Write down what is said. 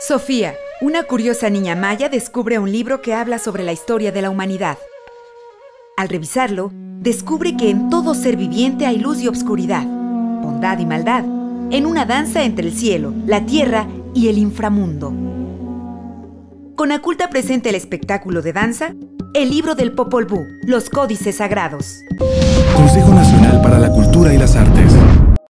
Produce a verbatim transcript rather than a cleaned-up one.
Sofía, una curiosa niña maya, descubre un libro que habla sobre la historia de la humanidad. Al revisarlo, descubre que en todo ser viviente hay luz y obscuridad, bondad y maldad, en una danza entre el cielo, la tierra y el inframundo. Conaculta presenta el espectáculo de danza El libro del Popol Vuh, los códices sagrados. Consejo Nacional para la Cultura y las Artes.